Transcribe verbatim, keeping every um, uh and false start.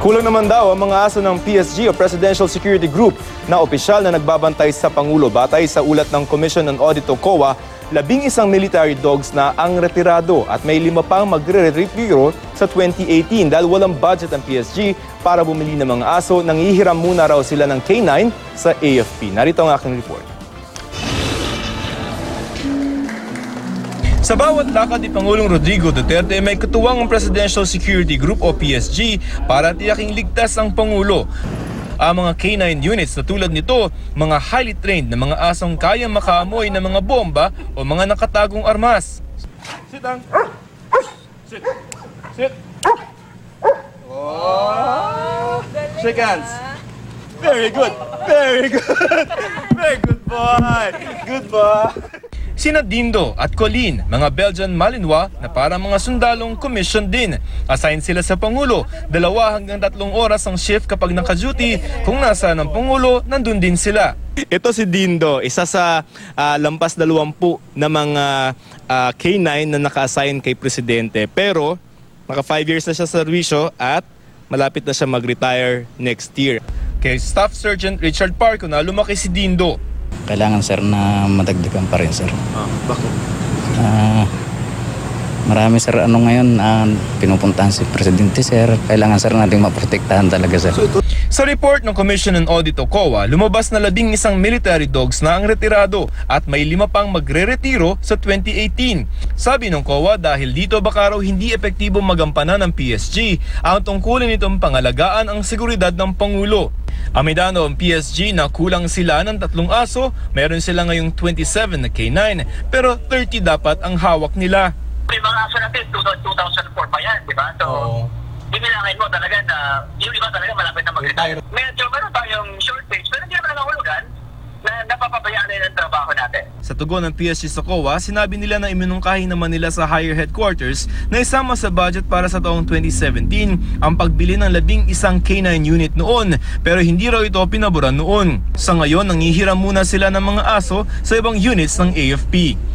Kulang naman daw ang mga aso ng P S G o Presidential Security Group na opisyal na nagbabantay sa Pangulo. Batay sa ulat ng Commission on Audit o C O A, labing isang military dogs na ang retirado at may lima pang magre-retiro sa twenty eighteen dahil walang budget ang P S G para bumili ng mga aso. Nangihiram muna raw sila ng K nine sa A F P. Narito ang aking report. Sa bawat lakad ni Pangulong Rodrigo Duterte, may katuwang ang Presidential Security Group o P S G para tiyaking ligtas ang Pangulo. Ang mga K nine units na tulad nito, mga highly trained na mga asong kayang makaamoy ng mga bomba o mga nakatagong armas. Sit down. Sit. Sit. Oh. Shake hands. Very good. Very good. Very good boy. Good boy. Sina Dindo at Colleen, mga Belgian Malinois na parang mga sundalong commission din. Assign sila sa Pangulo. Dalawa hanggang tatlong oras ang shift kapag naka-duty. Kung nasaan ang Pangulo, nandun din sila. Ito si Dindo, isa sa uh, lampas dalawampu na mga uh, K nine na naka-assign kay Presidente. Pero, naka five years na siya sa servisyo at malapit na siya mag-retire next year. Kay Staff Sergeant Richard Parco na lumaki si Dindo. Kailangan sir na madagdagan pa rin sir. Ah, bakit? Uh, marami sir ano ngayon uh, pinupuntahan si Presidente sir. Kailangan sir natin maprotektahan talaga sir. Sa report ng Commission on Audit o C O A, lumabas na labing isang military dogs na ang retirado at may lima pang magre-retiro sa twenty eighteen. Sabi ng C O A dahil dito baka raw hindi epektibo magampanan ng P S G ang tungkulin nitong pangalagaan ang seguridad ng Pangulo. Amidano ang P S G na kulang sila ng tatlong aso, meron sila ngayong twenty-seven na K nine pero thirty dapat ang hawak nila. May mga aso natin, two thousand four pa yan, di ba? So, oh. Dinilangin mo talaga na yung iba talaga malapit na mag-retire. Medyo meron tayong shortage pero hindi naman nangahulugan na napapabayaan na yung trabaho natin. Sa tugon ng P S G sa C O A, sinabi nila na iminungkahi naman nila sa higher headquarters na isama sa budget para sa taong twenty seventeen ang pagbili ng labing isang K nine unit noon pero hindi raw ito pinaboran noon. Sa ngayon, nangihiram muna sila ng mga aso sa ibang units ng A F P.